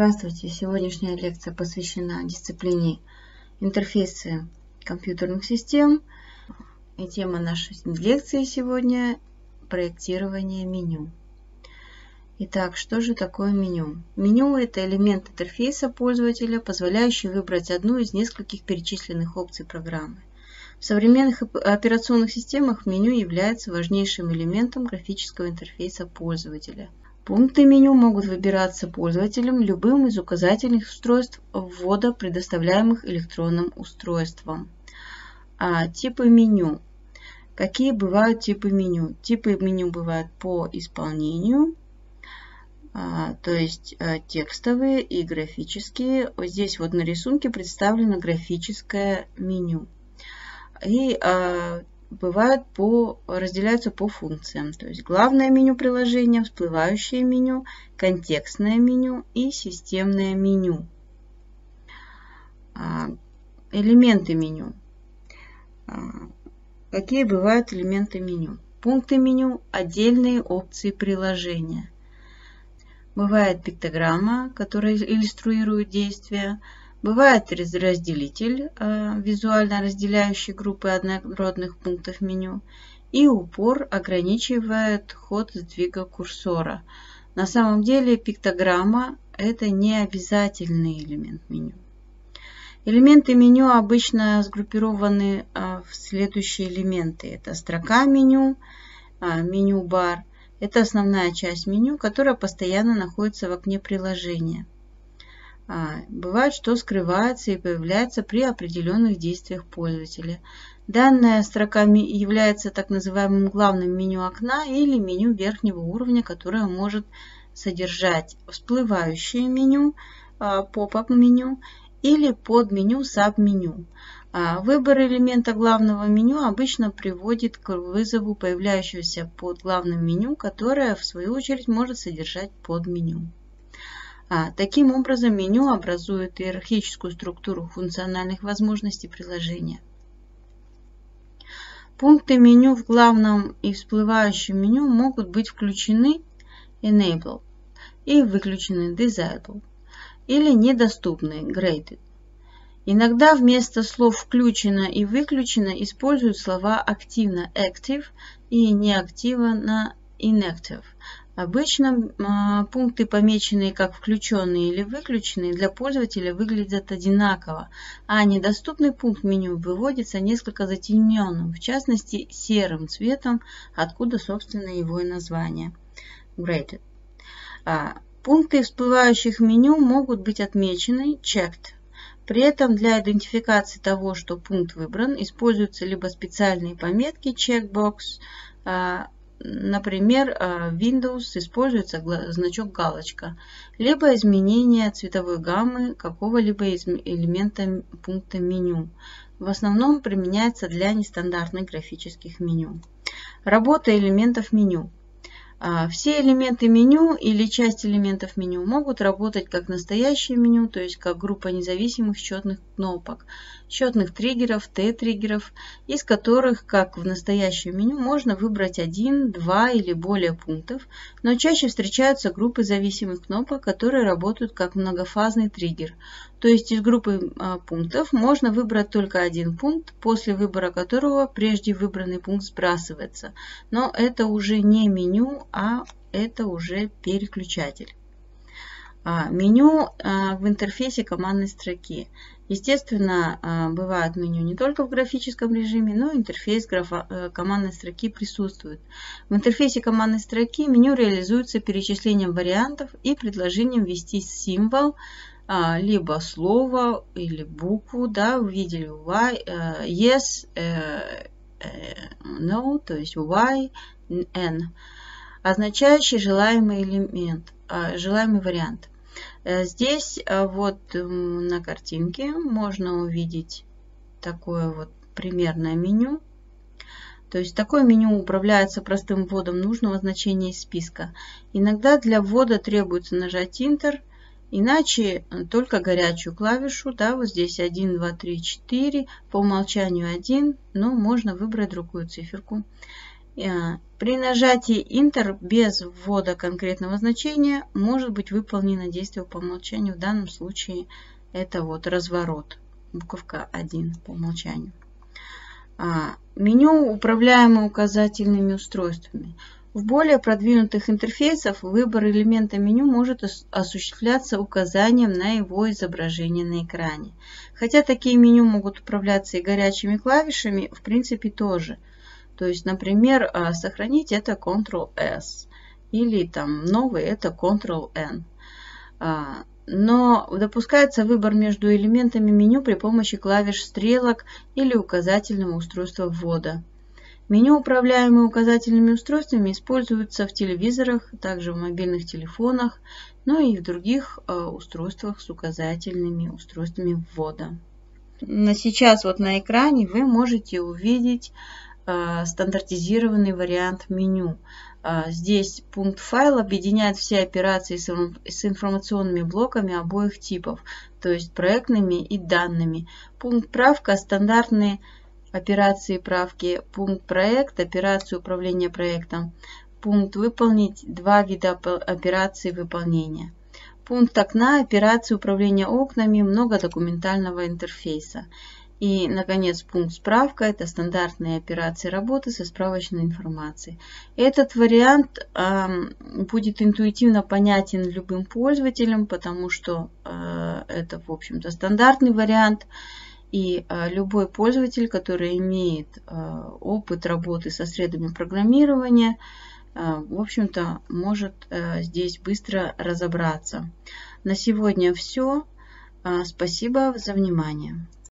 Здравствуйте! Сегодняшняя лекция посвящена дисциплине интерфейсы компьютерных систем. И тема нашей лекции сегодня – проектирование меню. Итак, что же такое меню? Меню – это элемент интерфейса пользователя, позволяющий выбрать одну из нескольких перечисленных опций программы. В современных операционных системах меню является важнейшим элементом графического интерфейса пользователя. Пункты меню могут выбираться пользователем любым из указательных устройств ввода, предоставляемых электронным устройством. Типы меню. Какие бывают типы меню? Типы меню бывают по исполнению, то есть текстовые и графические. Здесь вот на рисунке представлено графическое меню. И разделяются по функциям, то есть главное меню приложения, всплывающее меню, контекстное меню и системное меню. Элементы меню. Какие бывают элементы меню? Пункты меню – отдельные опции приложения. Бывает пиктограмма, которая иллюстрирует действия. Бывает разделитель, визуально разделяющий группы однородных пунктов меню, и упор ограничивает ход сдвига курсора. На самом деле пиктограмма – это не обязательный элемент меню. Элементы меню обычно сгруппированы в следующие элементы. Это строка меню, меню-бар. Это основная часть меню, которая постоянно находится в окне приложения. Бывает, что скрывается и появляется при определенных действиях пользователя. Данная строка является так называемым главным меню окна или меню верхнего уровня, которое может содержать всплывающее меню, поп-ап меню или подменю, саб-меню. Выбор элемента главного меню обычно приводит к вызову появляющегося под главным меню, которое в свою очередь может содержать подменю. Таким образом, меню образует иерархическую структуру функциональных возможностей приложения. Пункты меню в главном и всплывающем меню могут быть включены Enable и выключены Disable или недоступны Graded. Иногда вместо слов «включено» и «выключено» используют слова «активно» Active и «неактивно» Inactive. Обычно пункты, помеченные как включенные или выключенные, для пользователя выглядят одинаково, а недоступный пункт меню выводится несколько затемненным, в частности серым цветом, откуда, собственно, его и название. Graded. Пункты всплывающих меню могут быть отмечены Checked. При этом для идентификации того, что пункт выбран, используются либо специальные пометки Checkbox, например, в Windows используется значок галочка, либо изменение цветовой гаммы какого-либо элемента пункта меню. В основном применяется для нестандартных графических меню. Работа элементов меню. Все элементы меню или часть элементов меню могут работать как настоящее меню, то есть как группа независимых счетных кнопок, счетных триггеров, T-триггеров, из которых, как в настоящем меню, можно выбрать один, два или более пунктов, но чаще встречаются группы зависимых кнопок, которые работают как многофазный триггер. То есть из группы пунктов можно выбрать только один пункт, после выбора которого прежде выбранный пункт сбрасывается. Но это уже не меню, а это уже переключатель. Меню в интерфейсе командной строки. Естественно, бывает меню не только в графическом режиме, но и интерфейс командной строки присутствует. В интерфейсе командной строки меню реализуется перечислением вариантов и предложением ввести символ, либо слово или букву, да, увидели Y, yes, no, то есть Y, N, означающий желаемый элемент, желаемый вариант. Здесь вот на картинке можно увидеть такое вот примерное меню. То есть такое меню управляется простым вводом нужного значения из списка. Иногда для ввода требуется нажать Enter, иначе только горячую клавишу, да, вот здесь 1, 2, 3, 4, по умолчанию 1, но можно выбрать другую циферку. При нажатии Enter без ввода конкретного значения может быть выполнено действие по умолчанию. В данном случае это вот разворот. Буковка 1 по умолчанию. Меню, управляемое указательными устройствами. В более продвинутых интерфейсах выбор элемента меню может осуществляться указанием на его изображение на экране. Хотя такие меню могут управляться и горячими клавишами, в принципе тоже. То есть, например, сохранить это Ctrl-S или там новый это Ctrl-N. Но допускается выбор между элементами меню при помощи клавиш стрелок или указательного устройства ввода. Меню, управляемые указательными устройствами, используются в телевизорах, также в мобильных телефонах, но и в других устройствах с указательными устройствами ввода. Сейчас вот на экране вы можете увидеть стандартизированный вариант меню. Здесь пункт файл объединяет все операции с информационными блоками обоих типов, то есть проектными и данными. Пункт правка – стандартные операции правки. Пункт проект – операции управления проектом. Пункт выполнить – два вида операций выполнения. Пункт окна – операции управления окнами многодокументального интерфейса. И, наконец, пункт справка – это стандартные операции работы со справочной информацией. Этот вариант будет интуитивно понятен любым пользователям, потому что это, в общем-то, стандартный вариант. И любой пользователь, который имеет опыт работы со средами программирования, в общем-то, может здесь быстро разобраться. На сегодня все. Спасибо за внимание.